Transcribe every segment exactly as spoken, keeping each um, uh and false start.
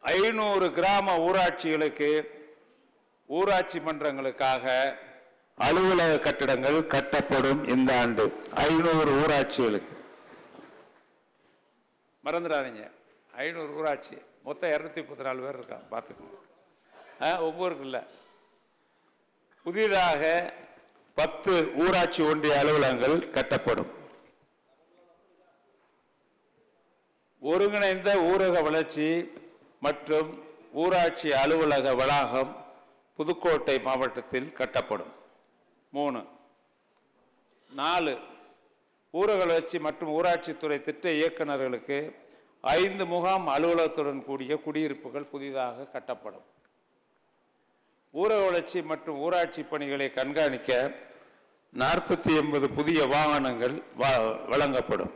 ஐநூறு கிராம ஊராட்சிகளுக்கு ஊராட்சி மன்றங்களுக்காக அலுவலக கட்டிடங்கள் கட்டப்படும். இந்த ஆண்டு ஐநூறு ஊராட்சிகளுக்கு மறந்துடாதீங்க. ஐநூறு ஊராட்சி மொத்தம் இருநூத்தி முப்பத்தி நாலு பேர் இருக்காங்க, பார்த்துக்கோங்க. ஒவ்வொருக்கு இல்லை. புதிதாக பத்து ஊராட்சி ஒன்றிய அலுவலகங்கள் கட்டப்படும். ஒருங்கிணைந்த ஊரக வளர்ச்சி மற்றும் ஊராட்சி அலுவலக வளாகம் புதுக்கோட்டை மாவட்டத்தில் கட்டப்படும். மூணு நாலு ஊரக வளர்ச்சி மற்றும் ஊராட்சித்துறை திட்ட இயக்குநர்களுக்கு ஐந்து முகாம் அலுவலகத்துடன் கூடிய குடியிருப்புகள் புதிதாக கட்டப்படும். ஊரக வளர்ச்சி மற்றும் ஊராட்சி பணிகளை கண்காணிக்க நாற்பத்தி எண்பது புதிய வாகனங்கள் வழங்கப்படும்.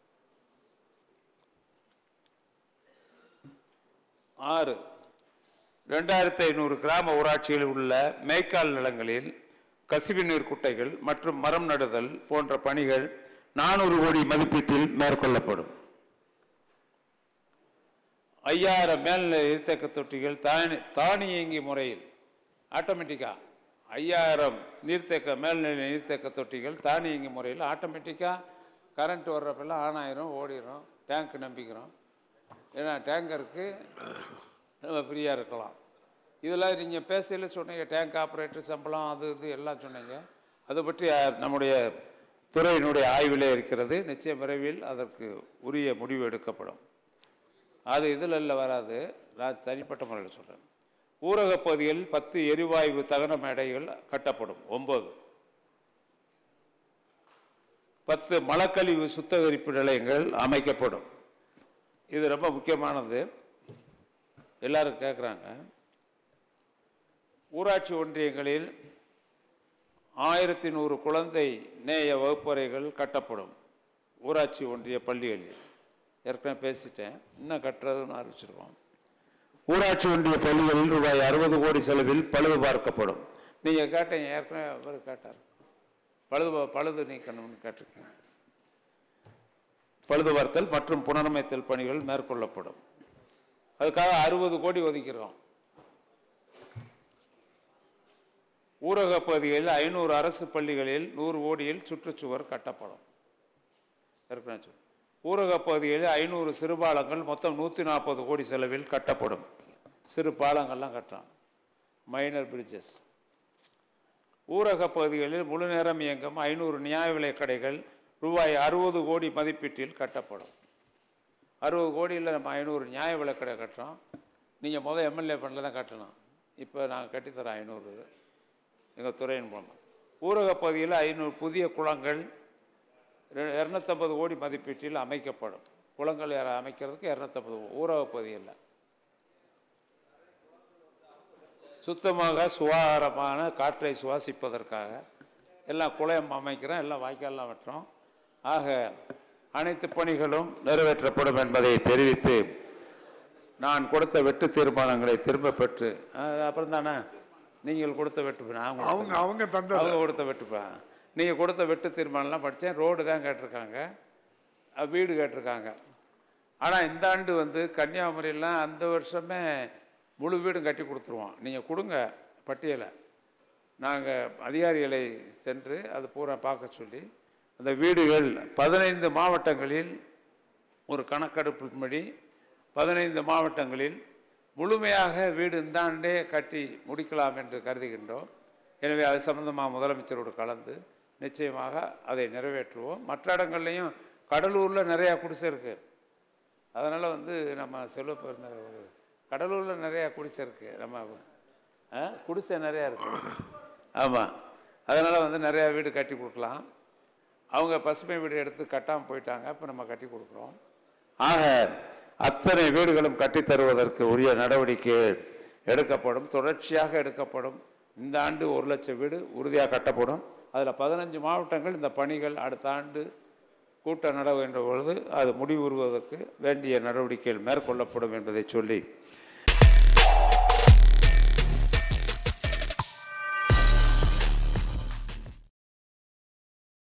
ஆறு இரண்டாயிரத்தி ஐநூறு கிராம ஊராட்சிகளில் உள்ள மேய்க்கால் நிலங்களில் கசிவு நீர் குட்டைகள் மற்றும் மரம் நடுதல் போன்ற பணிகள் நானூறு கோடி மதிப்பீட்டில் மேற்கொள்ளப்படும். ஐயாயிரம் மேல்நிலை நீர்த்தேக்க தொட்டிகள் தானி தானியங்கி முறையில் ஆட்டோமேட்டிக்கா ஐயாயிரம் நீர்த்தேக்க மேல்நிலை நீர்த்தேக்க தொட்டிகள் தானியங்கி முறையில் ஆட்டோமேட்டிக்கா கரண்ட் வர்றப்பெல்லாம் ஆன் ஆயிரும், ஓடிடும். டேங்க் நம்பிக்கிறோம். ஏன்னா டேங்கருக்கு நம்ம ஃப்ரீயாக இருக்கலாம். இதெல்லாம் நீங்கள் பேசையில் சொன்னீங்க, டேங்க் ஆப்ரேட்டர் சம்பளம் அது இது எல்லாம் சொன்னீங்க. அதை பற்றி நம்முடைய துறையினுடைய ஆய்விலே இருக்கிறது. நிச்சயம் விரைவில் அதற்கு உரிய முடிவு எடுக்கப்படும். அது இதில் இல்லை, வராது. நான் தனிப்பட்ட முறையில் சொல்கிறேன். ஊரக பகுதிகளில் பத்து எரிவாயு தகன மேடைகள் கட்டப்படும். ஒன்பது பத்து மலக்கழிவு சுத்திகரிப்பு நிலையங்கள் அமைக்கப்படும். இது ரொம்ப முக்கியமானது, எல்லாரும் கேட்குறாங்க. ஊராட்சி ஒன்றியங்களில் ஆயிரத்தி நூறு குழந்தை நேய வகுப்பறைகள் கட்டப்படும். ஊராட்சி ஒன்றிய பள்ளிகளில் ஏற்கனவே பேசிட்டேன், இன்னும் கட்டுறதுன்னு ஆரம்பிச்சிருக்கோம். ஊராட்சி ஒன்றிய பள்ளிகளில் ரூபாய் அறுபது கோடி செலவில் பழுது பார்க்கப்படும். நீங்கள் கேட்டீங்க, ஏற்கனவே அவர் கேட்டார், பழுது பழுது நீக்கணும்னு கேட்டிருக்கேன். பழுது பார்த்தல் மற்றும் புனரமைத்தல் பணிகள் மேற்கொள்ளப்படும். அதுக்காக அறுபது கோடி ஒதுக்கிறோம். ஊரக பகுதிகளில் ஐநூறு அரசு பள்ளிகளில் நூறு கோடியில் சுற்றுச்சுவர் கட்டப்படும். ஊரக பகுதிகளில் ஐநூறு சிறுபாலங்கள் மொத்தம் நூற்றி நாற்பது கோடி செலவில் கட்டப்படும். சிறு பாலங்கள்லாம் கட்டுறோம், மைனர் பிரிட்ஜஸ். ஊரக பகுதிகளில் முழு நேரம் இயங்கும் ஐநூறு நியாய விலை கடைகள் ரூபாய் அறுபது கோடி மதிப்பீட்டில் கட்டப்படும். அறுபது கோடியில் நம்ம ஐநூறு நியாய விலை கடை கட்டுறோம். நீங்கள் முதல் எம்எல்ஏ ஃபண்டில் தான் கட்டணும். இப்போ நாங்கள் கட்டித்தரோம் ஐநூறு எங்கள் துறையின் மூலம். ஊரக பகுதியில் ஐநூறு புதிய குளங்கள் இரநூத்தம்பது கோடி மதிப்பீட்டில் அமைக்கப்படும். குளங்கள் அமைக்கிறதுக்கு இரநூத்தம்பது ஊரக பகுதியில் சுத்தமாக சுகாதாரமான காற்றை சுவாசிப்பதற்காக எல்லாம் குளம் அமைக்கிறோம், எல்லாம் வாய்க்கால்லாம் வெட்டுறோம். ஆக அனைத்து பணிகளும் நிறைவேற்றப்படும் என்பதை தெரிவித்து நான் கொடுத்த வெட்டு தீர்மானங்களை திரும்ப பெற்று, அப்புறம் தானே நீங்கள் கொடுத்த வெட்டு அவங்க அவங்க அவங்க கொடுத்த வெட்டுப்பா நீங்கள் கொடுத்த வெட்டு தீர்மானம்லாம் படித்தேன். ரோடு தான் கேட்டிருக்காங்க, வீடு கேட்டிருக்காங்க. ஆனால் இந்த ஆண்டு வந்து கன்னியாகுமரியெல்லாம் அந்த வருஷமே முழு வீடும் கட்டி கொடுத்துருவோம். நீங்கள் கொடுங்க பட்டியலை, நாங்கள் அதிகாரிகளை சென்று அது பூரா பார்க்க சொல்லி அந்த வீடுகள் பதினைந்து மாவட்டங்களில் ஒரு கணக்கெடுப்பின்படி பதினைந்து மாவட்டங்களில் முழுமையாக வீடு இந்த ஆண்டே கட்டி முடிக்கலாம் என்று கருதுகின்றோம். எனவே அது சம்பந்தமாக முதலமைச்சரோடு கலந்து நிச்சயமாக அதை நிறைவேற்றுவோம். மற்ற இடங்கள்லையும் கடலூரில் நிறையா குடிசை இருக்குது. அதனால் வந்து நம்ம செல்வ பிறந்த கடலூரில் நிறையா குடிசை இருக்குது, நம்ம குடிசை நிறையா இருக்குது. ஆமாம், அதனால் வந்து நிறையா வீடு கட்டி கொடுக்கலாம். அவங்க பசுமை வீடு எடுத்து கட்டாமல் போயிட்டாங்க, இப்போ நம்ம கட்டி கொடுக்குறோம். ஆக அத்தனை வீடுகளும் கட்டித்தருவதற்கு உரிய நடவடிக்கை எடுக்கப்படும், தொடர்ச்சியாக எடுக்கப்படும். இந்த ஆண்டு ஒரு லட்சம் வீடு உறுதியாக கட்டப்படும். அதில் பதினஞ்சு மாவட்டங்கள் இந்த பணிகள் அடுத்த ஆண்டு கூட்ட நடவு என்ற பொழுது அது முடிவுறுவதற்கு வேண்டிய நடவடிக்கைகள் மேற்கொள்ளப்படும் என்பதை சொல்லி